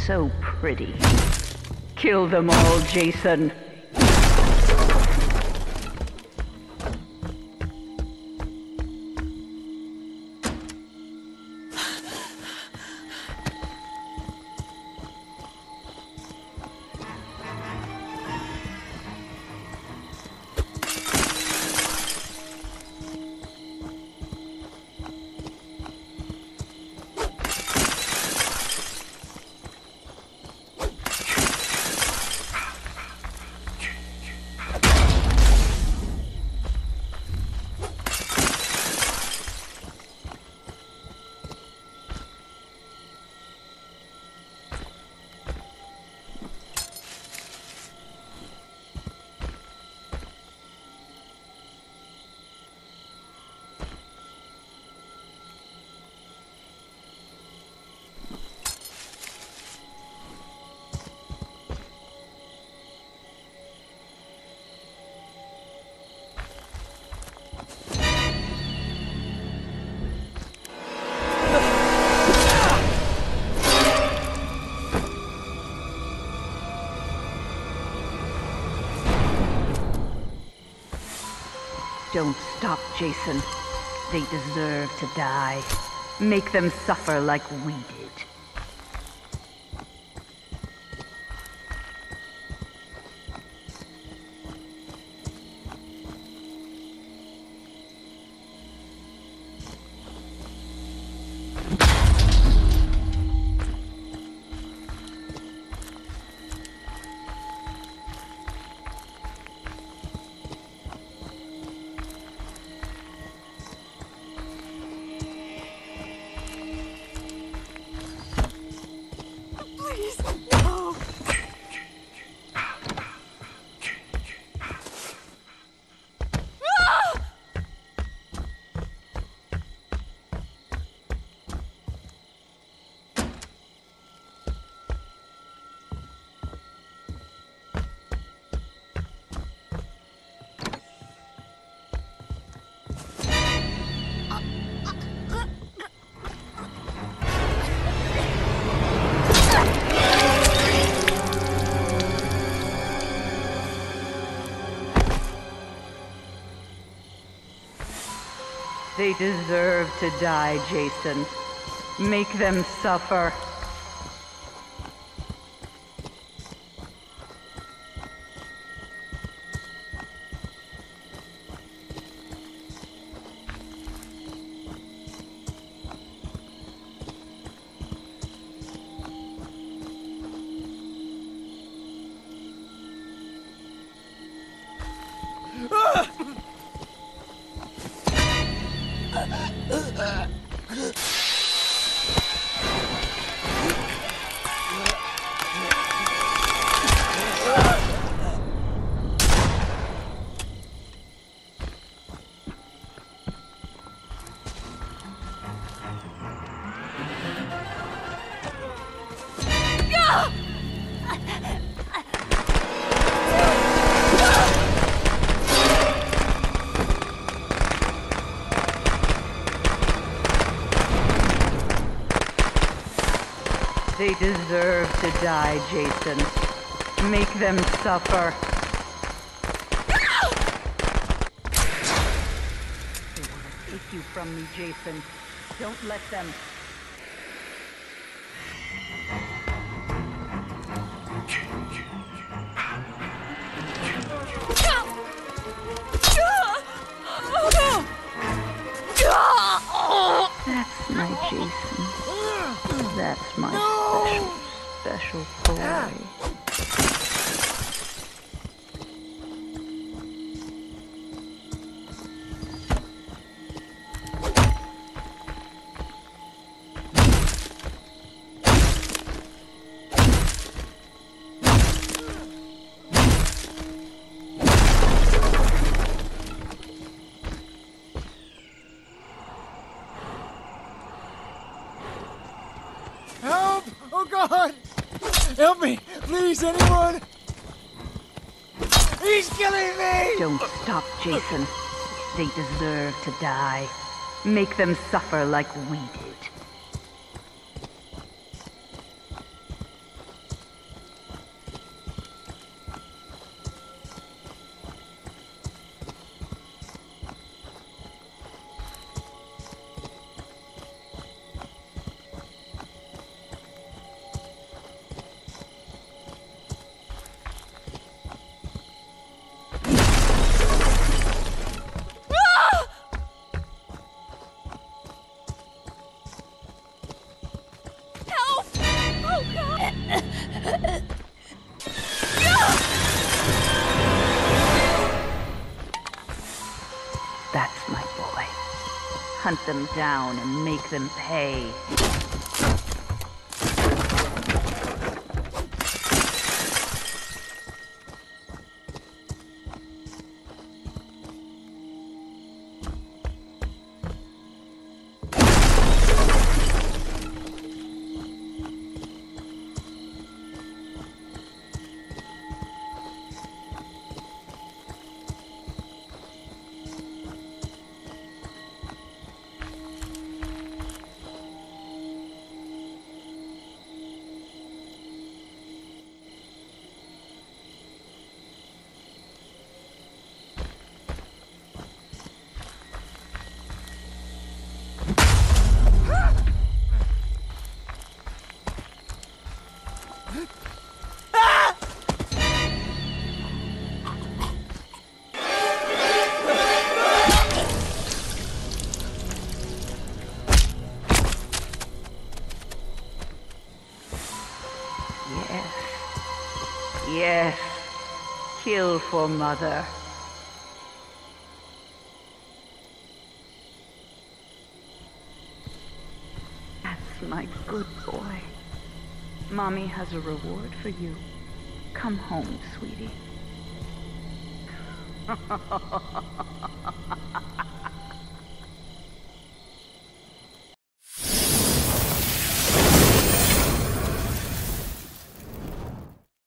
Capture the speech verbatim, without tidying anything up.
so pretty. Kill them all, Jason. Don't stop, Jason. They deserve to die. Make them suffer like we did. They deserve to die, Jason. Make them suffer. They deserve to die, Jason. Make them suffer. They want to take you from me, Jason. Don't let them. That's my Jason. That's my no! special, special boy. Oh God! Help me! Please, anyone! He's killing me! Don't stop, Jason. They deserve to die. Make them suffer like we did. That's my boy. Hunt them down and make them pay. Yes, kill for Mother. That's my good boy. Mommy has a reward for you. Come home, sweetie.